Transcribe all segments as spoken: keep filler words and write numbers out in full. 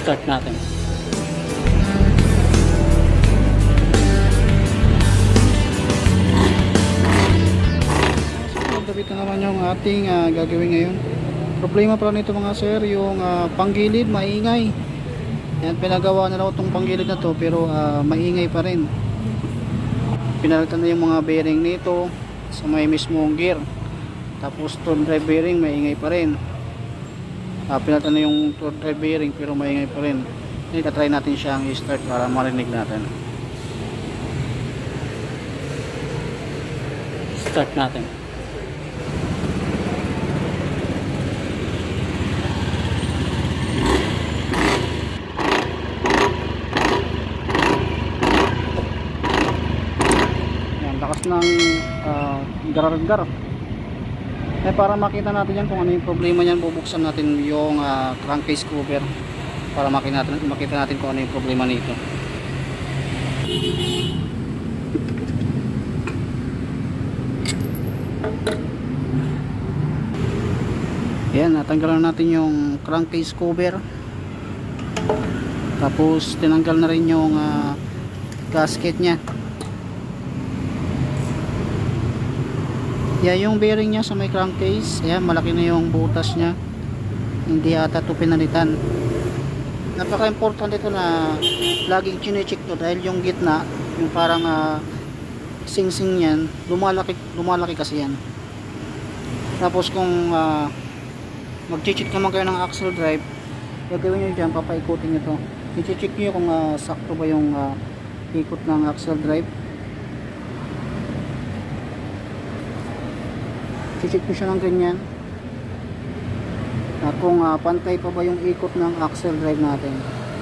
Start natin. So, ito naman yung ating uh, gagawin ngayon. Problema pala nito mga sir, yung uh, panggilid maingay. Yan, pinagawa na lang itong panggilid na to, pero uh, maingay pa rin. Pinalitan na yung mga bearing nito sa may mismong gear. Tapos torque drive bearing maingay pa rin. Uh, pinalitan na yung torque drive bearing pero maingay pa rin. Hindi, try natin siyang i-start para marinig natin. Start natin. Lakas ng uh, garar-gar. Eh, para makita natin yan kung ano yung problema niyan, bubuksan natin yung uh, crankcase cover para makita natin, makita natin kung ano yung problema nito. Yan, natanggalan natin yung crankcase cover. Tapos tinanggal na rin yung uh, gasket nya. Yeah, yung bearing niya sa may crankcase, ayan, malaki na yung butas niya. Hindi ata ito pinalitan. Napaka-important ito na laging chine-check to dahil yung gitna, yung parang uh, sing-sing yan, lumalaki, lumalaki kasi yan. Tapos kung uh, mag-check naman kayo ng axle drive, gagawin nyo dyan, papaikutin nyo to. I-check nyo kung uh, sakto ba yung uh, ikot ng axle drive. I-check nyo siya ng ganyan. At kung uh, pantay pa ba yung ikot ng axle drive natin.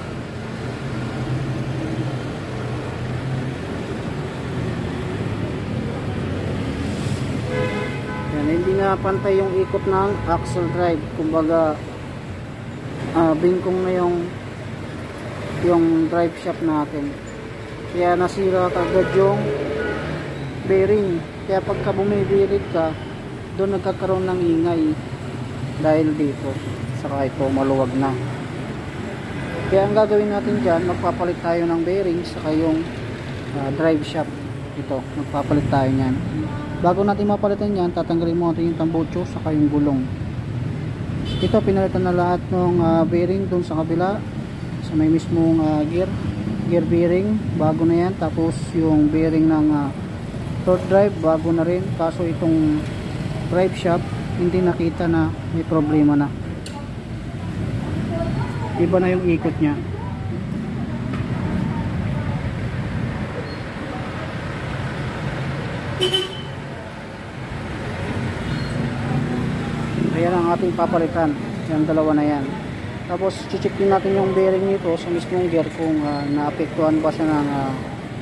Yan, hindi na pantay yung ikot ng axle drive. Kumbaga uh, bingkong na yung yung drive shaft natin. Kaya nasira kagad yung bearing. Kaya pagka bumibirit ka, doon nagkakaroon ng ingay dahil dito saka ito maluwag na. Kaya ang gagawin natin dyan, magpapalit tayo ng bearing saka yung uh, drive shaft. Ito, magpapalit tayo nyan. Bago natin mapalitan yan, tatanggalin mo natin yung tambucho saka yung gulong. Ito, pinalitan na lahat ng uh, bearing doon sa kabila sa may mismong uh, gear gear bearing, bago na yan. Tapos yung bearing ng uh, torque drive, bago na rin. Kaso itong drive shaft hindi nakita na may problema na, iba na yung ikot nya. Ayan ang ating papalitan, yung dalawa na yan. Tapos check din natin yung bearing nito sa mismong gear kung uh, naapektuhan ba siya ng uh,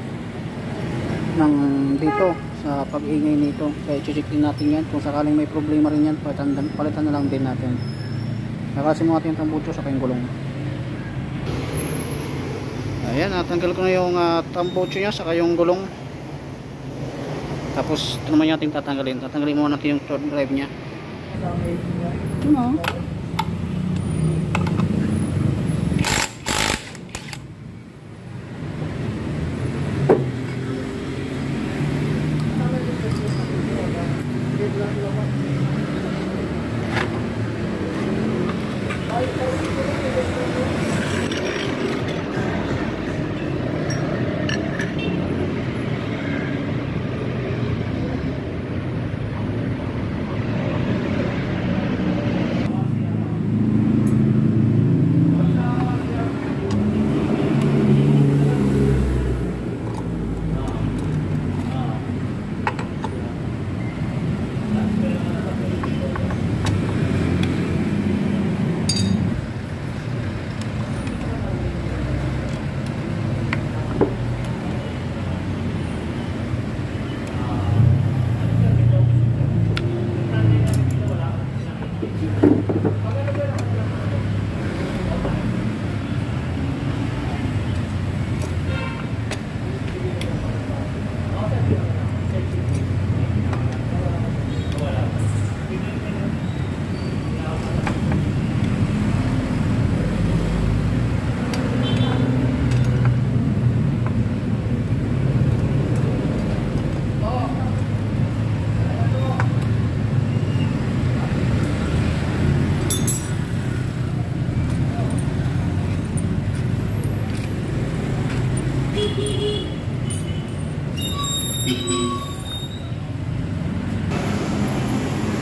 ng dito sa pag-ingay nito. Kaya check din natin yan. Kung sakaling may problema rin yan, palitan, palitan na lang din natin. Nakasin mo natin yung tambucho sa kayong gulong. Ayan, natanggal ko na yung uh, tambucho nya sa kayong gulong. Tapos ito naman natin tatanggalin. Tatanggalin mo natin yung torque drive nya. Ito na.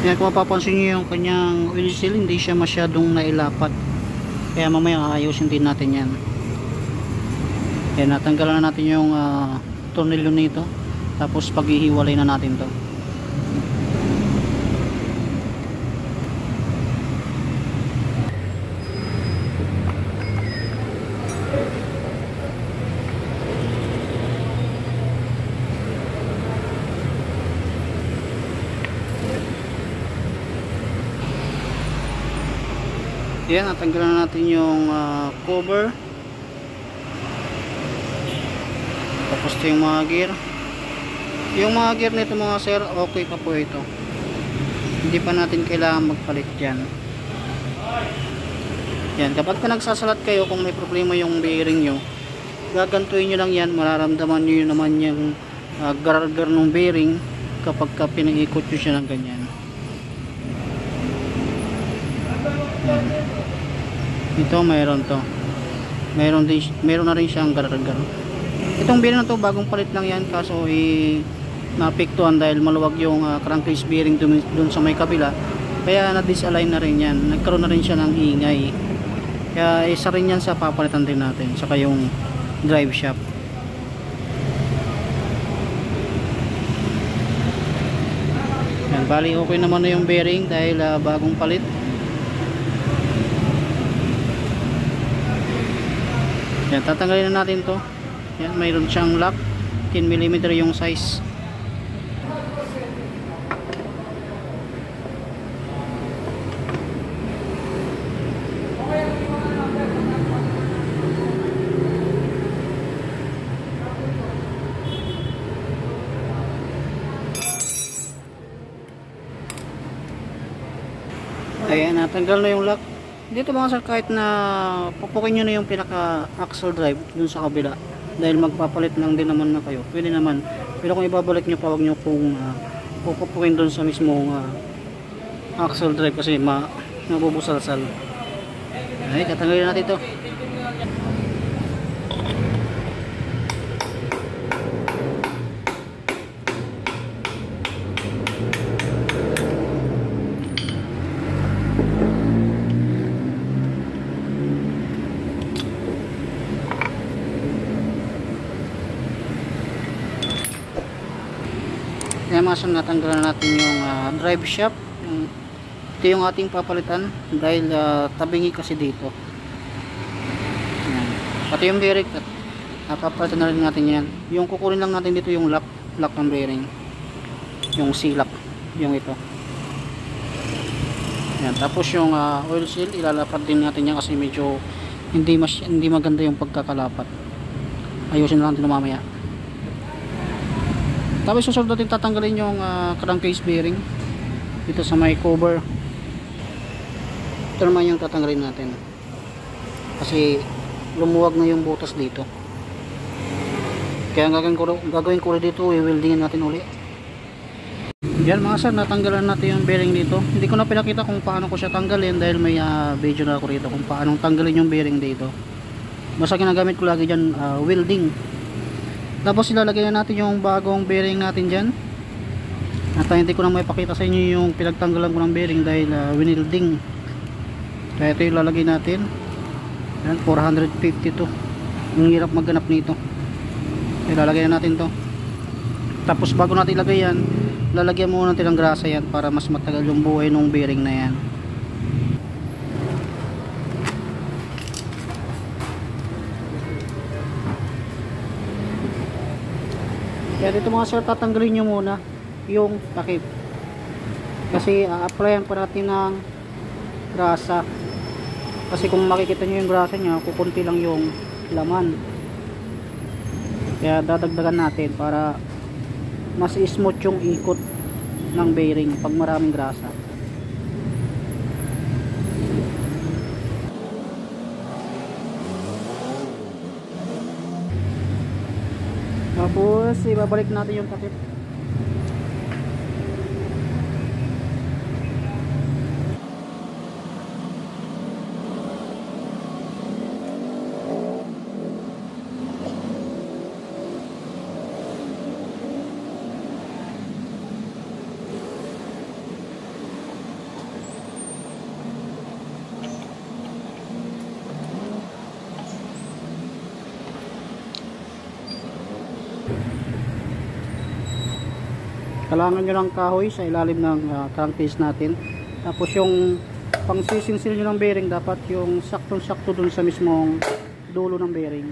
Yan, kung mapapansin nyo yung kanyang oil seal, hindi siya masyadong nailapat. Kaya mamaya ayusin din natin yan. Yan, natanggalan na natin yung uh, tornilyo nito. Tapos paghihiwalay na natin to. Yan, natanggalan na natin yung uh, cover. Tapos ito yung mga gear. Yung mga gear nito mga sir, okay pa po ito. Hindi pa natin kailangan magpalit dyan. Yan, kapag ka nagsasalat kayo, kung may problema yung bearing nyo, gagantuin nyo lang yan, mararamdaman nyo naman yung uh, gar-gar ng bearing kapag ka pinaikot nyo siya ng ganyan. Yan. Ito mayroon to. Mayroon din, mayroon na rin siyang gar-gar. Itong bearing na to bagong palit lang yan, kaso i napiktuan dahil maluwag yung uh, crankcase bearing dun, dun sa may kabila. Kaya na-disalign na rin yan. Nagkaroon na rin siya ng ingay. Kaya isa rin yan sa papalitan din natin. Saka yung drive shaft. Yan, bali okay naman na yung bearing dahil uh, bagong palit. Yan, tatanggalin na natin to. Yan, mayroon siyang lock, ten millimeter yung size. Ayan, natanggal na yung lock. Dito mga sir, kahit na pupukin nyo na yung pinaka axle drive dun sa kabila, dahil magpapalit lang din naman na kayo, pwede naman. Pero kung ibabalik nyo pa, huwag nyo pong uh, pupukin dun sa mismong uh, axle drive kasi ma nabubusalsal. Ay, tatanggalin natin ito. Kaya mga sir, natanggalan natin yung uh, drive shaft. Yung, ito yung ating papalitan dahil uh, tabingi kasi dito. Yan. Pati yung bearing, napapalitan na rin natin yan. Yung kukunin lang natin dito yung lock, lock ng bearing. Yung C-lock, yung ito. Yan. Tapos yung uh, oil seal, ilalapat din natin yan kasi medyo hindi, mas, hindi maganda yung pagkakalapat. Ayusin na lang din mamaya. Tapos susunod natin tatanggalin yung uh, crankcase bearing dito sa may cover. Ito naman yung tatanggalin natin kasi lumuwag na yung butas dito. Kaya gagawin ko, gagawin ko dito, i-weldingin natin uli. Yan mga sir, natanggalan natin yung bearing dito. Hindi ko na pinakita kung paano ko siya tanggalin dahil may uh, video na ako rito kung paano tanggalin yung bearing dito. Basta ginagamit ko lagi dyan uh, welding. Tapos ilalagay na natin yung bagong bearing natin dyan. At uh, hindi ko na may pakita sa inyo yung pinagtanggalan ko ng bearing dahil uh, winilding. Kaya ito yung lalagay natin. Yan, four hundred fifty to. Ang hirap magganap nito. Ilalagay na natin to. Tapos bago natin ilagay yan, lalagyan muna natin ng grasa yan para mas matagal yung buhay ng bearing na yan. Kaya dito mga sir, tatanggalin nyo muna yung takip kasi a-applyan pa natin ng grasa. Kasi kung makikita nyo yung grasa nya, kukunti lang yung laman. Kaya dadagdagan natin para mas smooth yung ikot ng bearing pag maraming grasa. Tapos ibabalik natin yung takip. Kailangan nyo ng kahoy sa ilalim ng uh, crankcase natin. Tapos yung pang sisinsil nyo ng bearing, dapat yung saktong sakto dun sa mismong dulo ng bearing.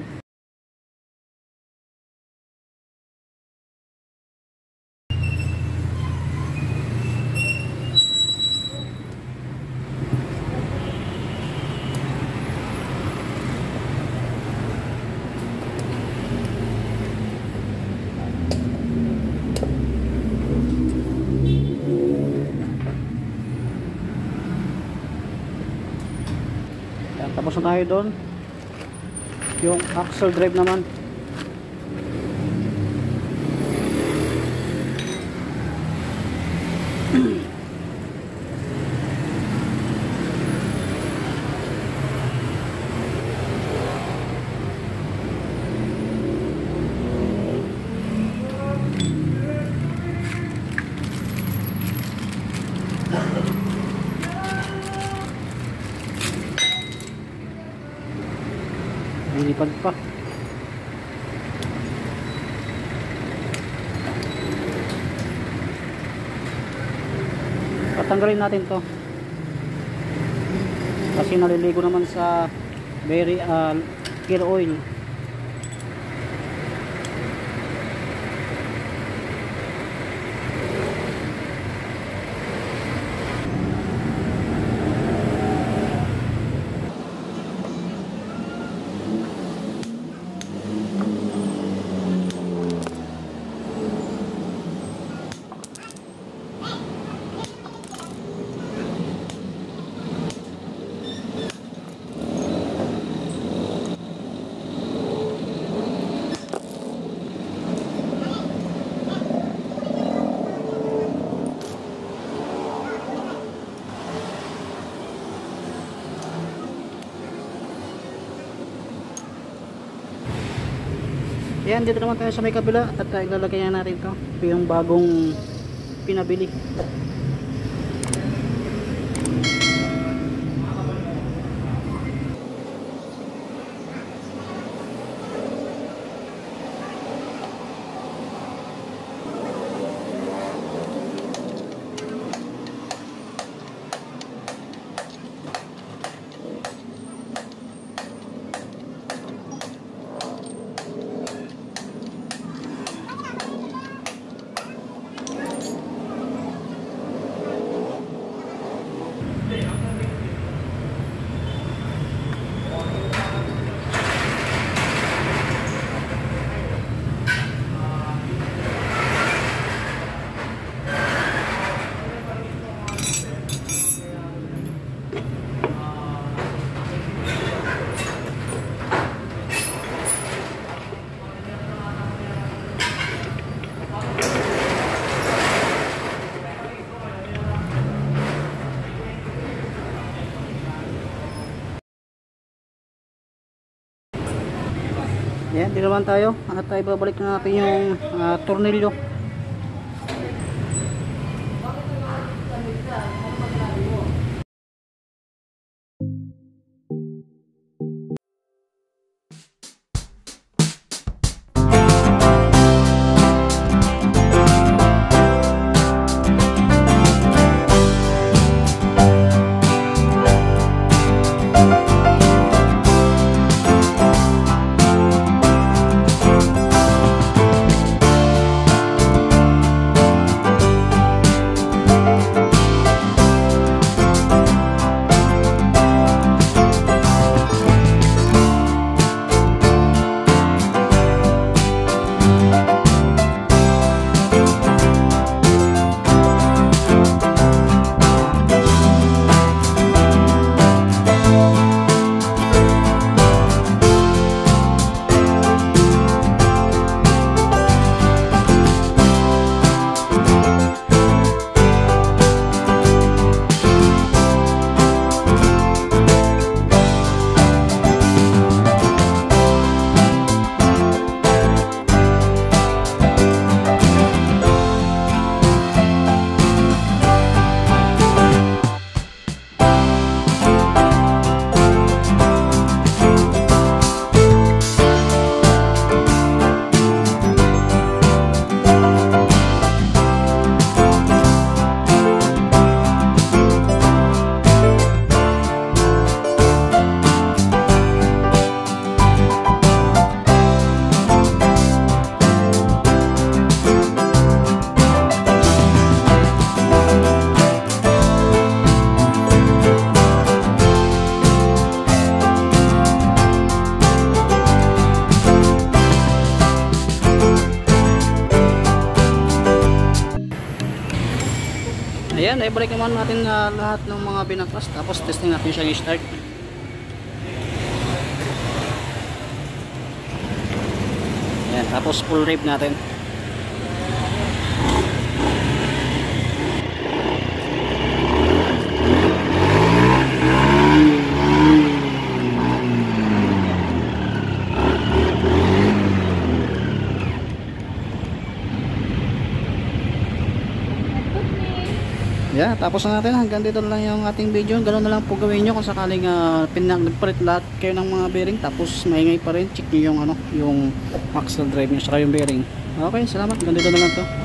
Tapos na tayo doon. Yung axle drive naman, lilipad pa. Patanggalin natin to kasi naliligo naman sa very uh, gear oil. Yan, dito naman tayo sa may kabila at uh, ilalagay na natin to. Ito yung bagong pinabili. Yan, di naman tayo at tayo babalik na natin yung uh, tornilyo. i-brake naman natin na lahat ng mga binaklas, tapos testing natin siya i-start. Yan, tapos full rev natin. Yeah, tapos na natin. Hanggang dito na lang yung ating video. Ganoon na lang po gawin nyo kung sakaling uh, pinag-nagpalit lahat kayo ng mga bearing, tapos maingay pa rin, check nyo yung ano, yung axle drive nyo saka yung bearing. Okay, salamat. Hanggang dito na lang to.